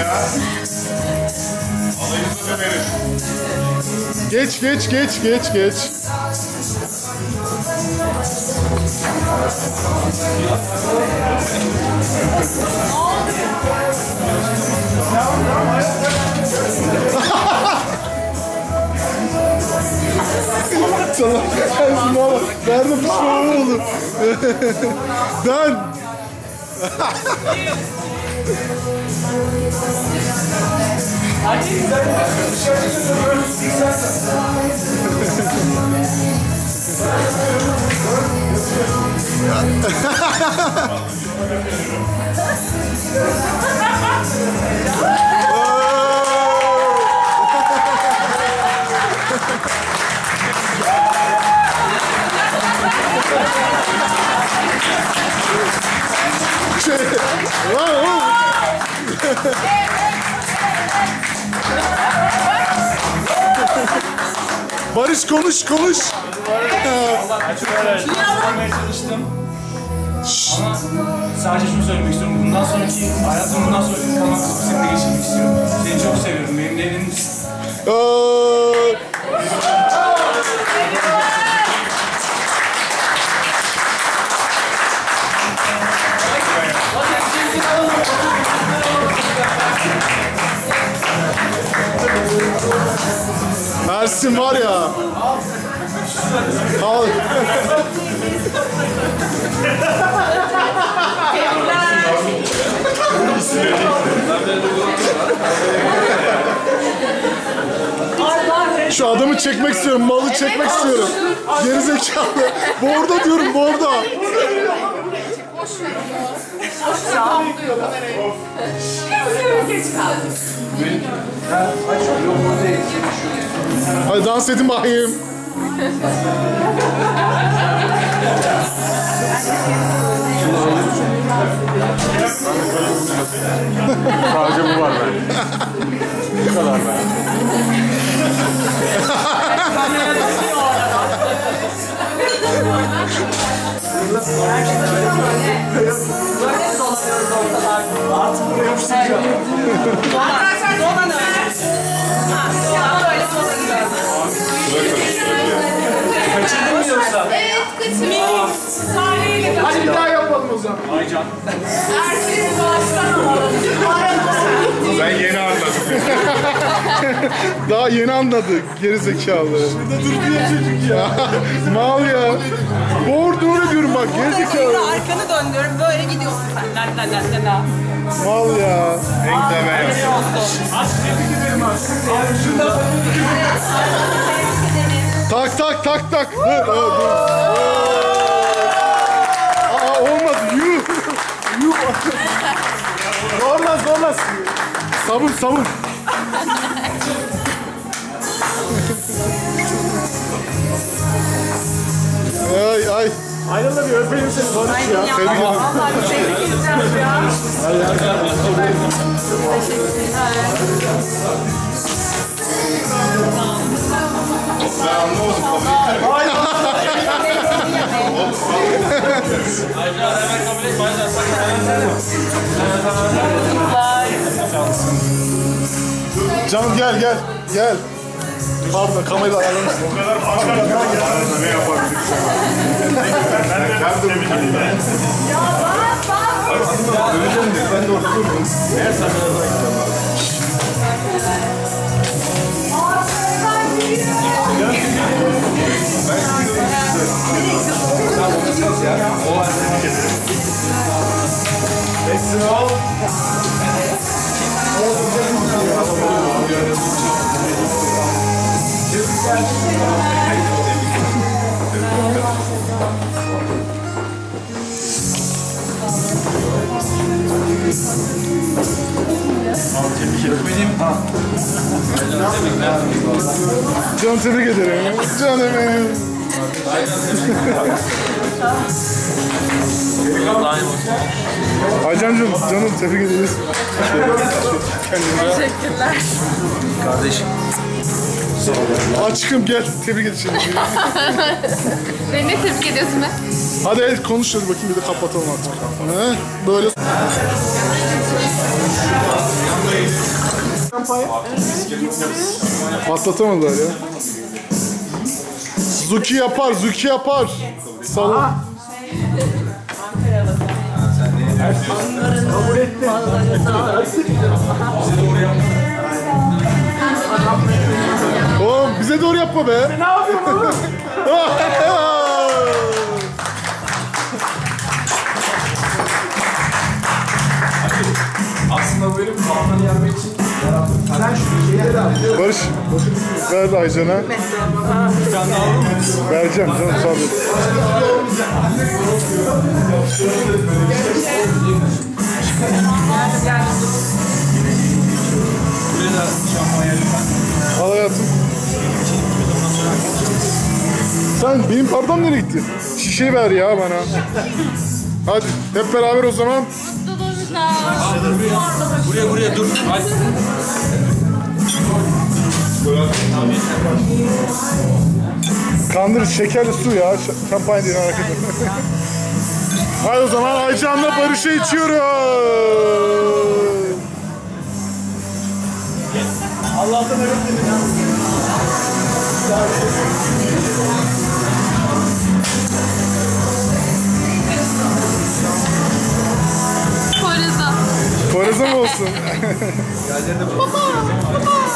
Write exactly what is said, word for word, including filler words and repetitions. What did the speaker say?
Alayınızı da verin. Geç geç geç geç geç. Sana Ersin oğlum. Nerede pişman oğlum? Dön. Barış konuş konuş. Anlamaya çalıştım. Ama sadece şunu söylemek istiyorum. Bundan sonraki hayatım bundan sonraki kalan kısmı seninle geçirmek istiyorum. Seni çok seviyorum. Benimle evlenir misin? Ersin var ya. Al. Şu adamı çekmek istiyorum, malı çekmek istiyorum. Gerizekalı. Borda diyorum, borda. Hadi dans edin bakayım. Sadece bu var bende. Bu kadar bende. Böyle dolanıyoruz ortalarda. Artık buraya yapıştıracağım. Arkadaşlar dolanın. Ha, böyle dolanıyoruz. Kaçırdın mı yoksa? Evet, kaçırdım. Sahneyle Hadi bir daha yapalım o zaman. Aycan. Ersin baştan alalım. Ben yeni anladım. Daha yeni anladık, gerizekalı. Şurada duruyor çocuk ya. Mal ya. Borda öyle diyorum bak, gerizekalı. Arkanı döndürüp böyle gidiyorsun sen. La la la la la. Mal ya. Renk de ben yaptım. Aç tebrik ederim abi. Abi şurada. Tak tak tak tak. Dur, dur, dur. Aa olmadı. Yuh. Yuh. Zorla zorla. Savun savun. Ay ay. Ayrılma bir öpeyim seni. Barış ya. Tebrik ederim. Vallahi bir tebrik edeceğim ya. Ben anlamadım. Aycan hemen kabul et. Aycan sen Canım gel gel. Gel. Pardon kamerayı ayarlamışsın. O kadar para var. Ne yapabilirsin? Ben de tebrik edeyim. Ya bak bak. Döneceğim diye ben de orada durdum. Eğer sen biraz daha gideceğim. Eksin al. Canım tebrik ederim. Canım benim. Aycancığım canım tebrik ederiz. Teşekkürler. Kardeşim. Aşkım gel tebrik edeceğim. Beni ne tebrik ediyorsun be? Hadi el konuş hadi bakayım bir de kapatalım artık. He? Böyle. şampanya. Patlatamadılar ya. Zuki yapar, Zuki yapar. Salon. Kabul etti. Oğlum bize doğru yapma be. Ne yapıyorsun oğlum? Aslında benim puanları yenmek için yarattım. Sen şu şeyleri al. Barış, ver de Aycan'a. Bir tane daha alır mısın? Vereceğim canım, sabret. Buraya da şampanya lütfen. Al hayatım. Sen benim pardam nereye gitti? Şişeyi ver ya bana. Hadi hep beraber o zaman. Mutluluğumuza. Buraya buraya dur. Hadi. Kandır şekerli su ya. Ş- Şampanya değil merak etme. Hadi o zaman Aycan'la Barış'a içiyoruz. Allah'tan öyle dedin ya. Poyraz'a. Poyraz'a mı olsun? Baba, baba.